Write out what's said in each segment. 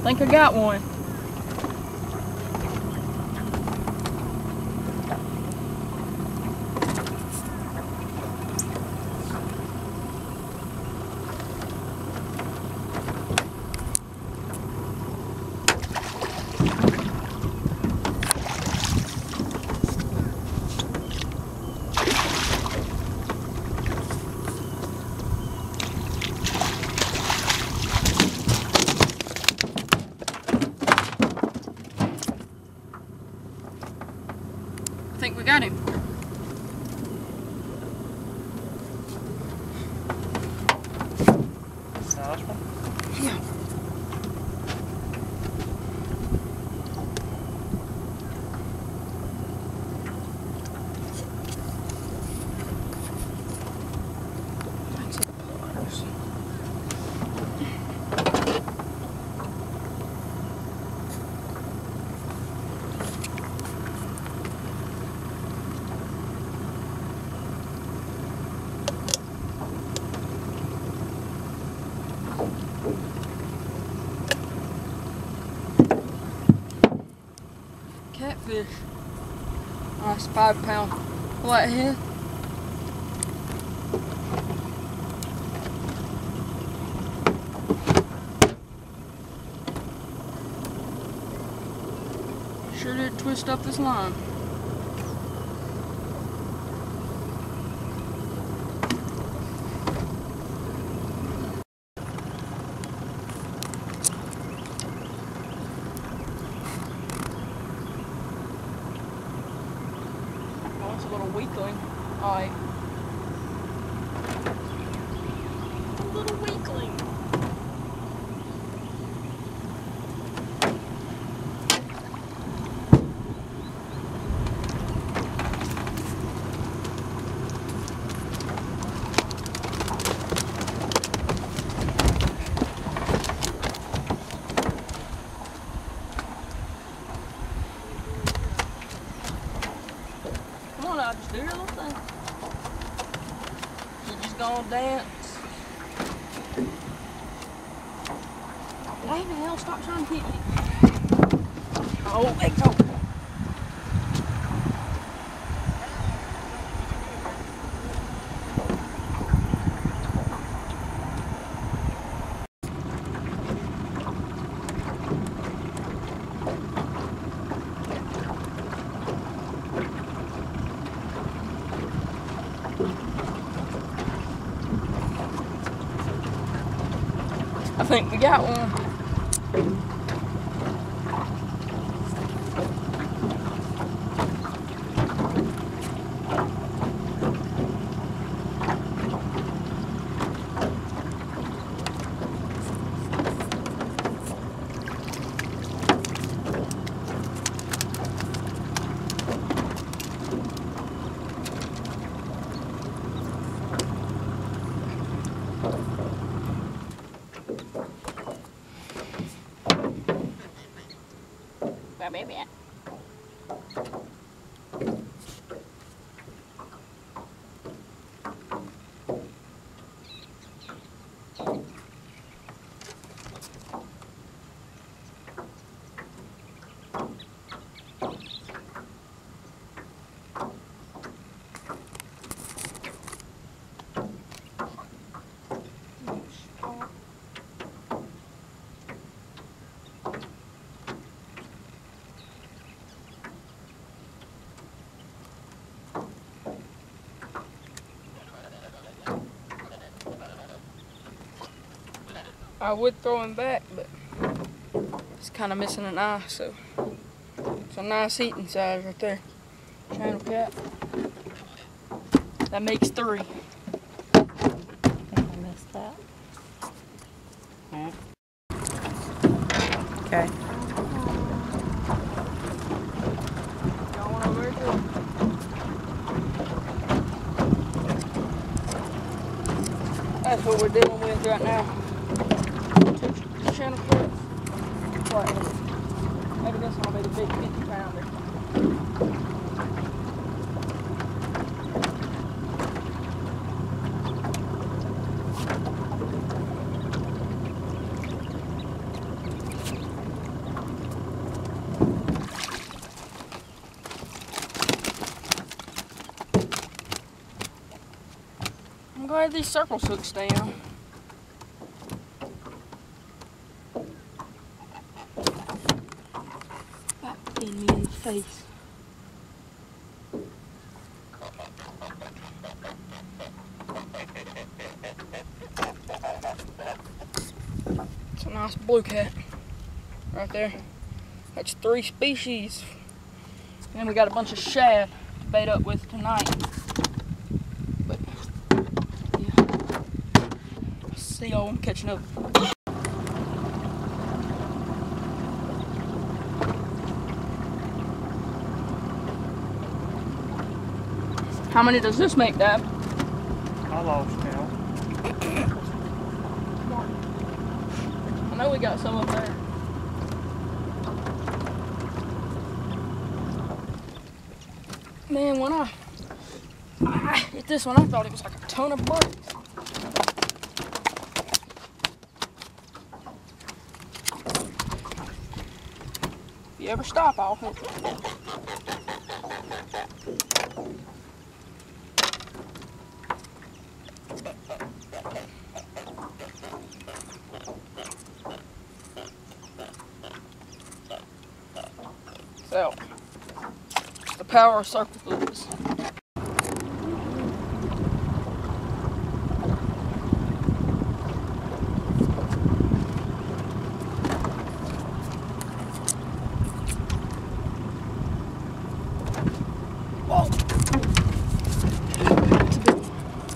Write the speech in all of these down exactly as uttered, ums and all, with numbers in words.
think I got one. I think we got him. Nice one. Yeah. Catfish. Nice five pound flathead. Sure did twist up this line. Oh, it's a little weakling. Alright. A little weakling. Come on now, just do your little thing. You just gonna dance. Dang the hell, stop trying to hit me. Oh, let go. I think we got one. Well, baby. I would throw him back, but it's kind of missing an eye, so it's a nice eating size right there. Channel cat. That makes three. I think I missed that. Alright. Okay. Going over here. That's what we're dealing with right now. Channel cat. Flathead. Maybe this one will be the big fifty pounder. glad these circles hooks down. About hitting me in the face. It's a nice blue cat right there. That's three species. And then we got a bunch of shad to bait up with tonight. But yeah, I'll see y'all when I'm catching up. How many does this make, Dad? I lost count. I know we got some up there. Man, when I, I hit this one, I thought it was like a ton of birds. If you ever stop, I'll hit it. So, the power of circle hooks. Whoa! That's a big one.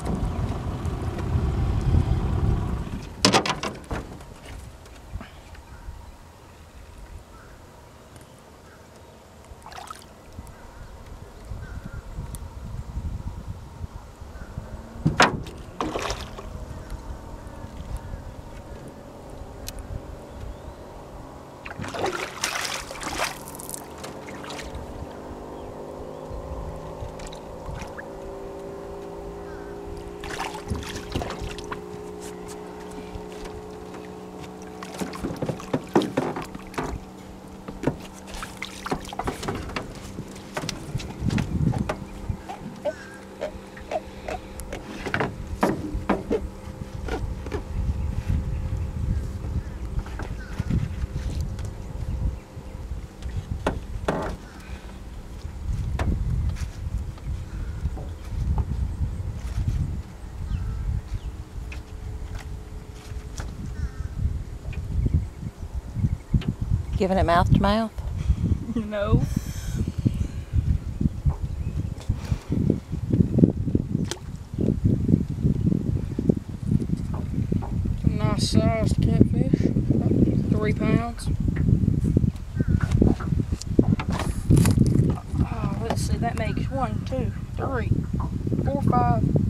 Giving it mouth to mouth? No. A nice sized catfish, about three pounds. Oh, let's see, that makes one, two, three, four, five,